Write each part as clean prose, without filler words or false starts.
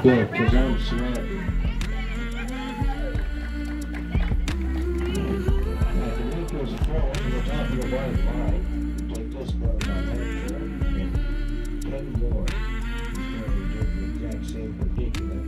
Good, because I'm sweating. I can make this float to the top of the white line. Take this part of my temperature and 10 more. It's going to do the exact same predicament.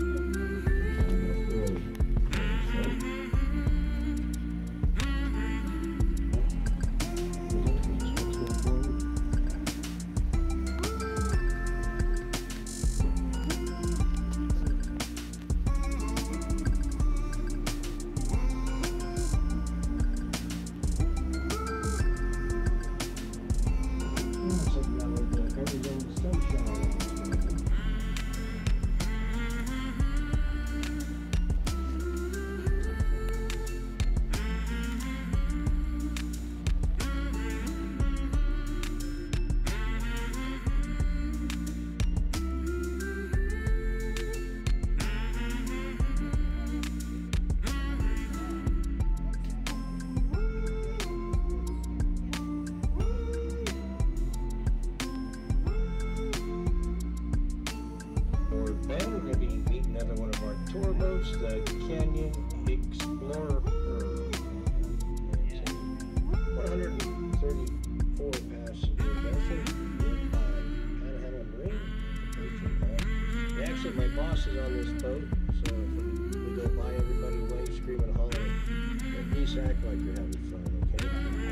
Tour boats, the Canyon Explorer, 134 passenger vessel built by Panhandle Marine. Actually, my boss is on this boat, so if we go by, everybody wave, scream, and holler. At least act like you're having fun, okay?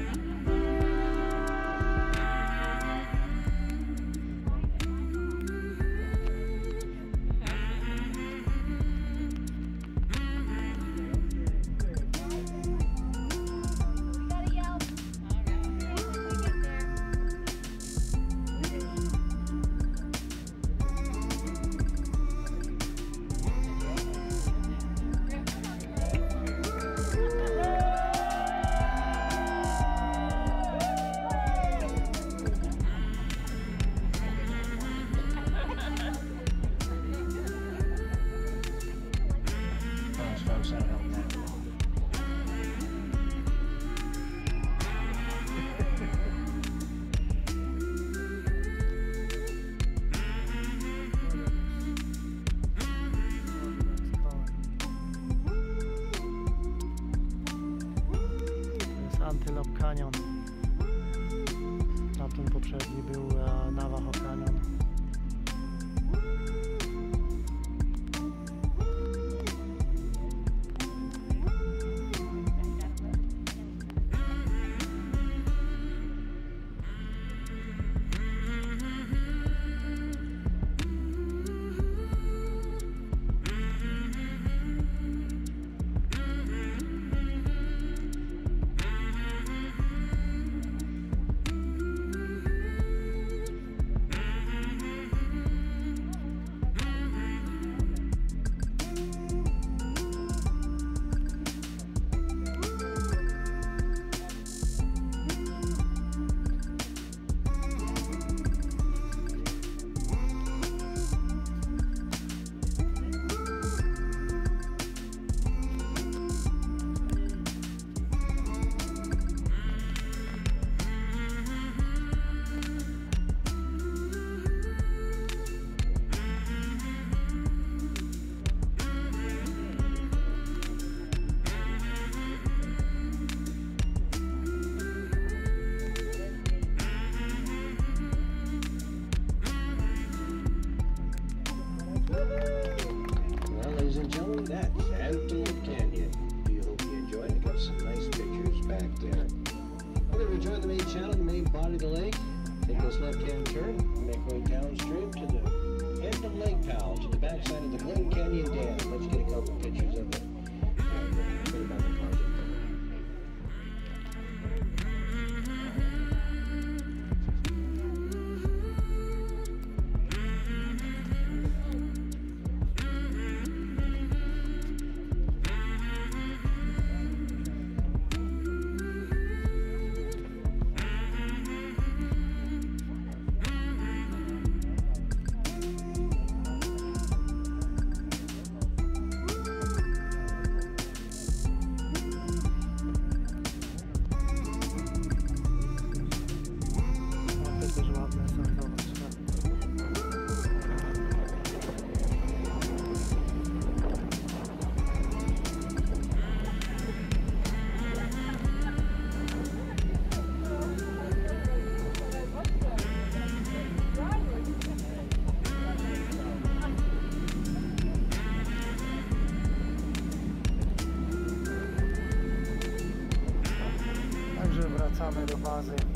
Antelope Canyon. Na tym poprzedni był Navajo Canyon. wracamy do bazy.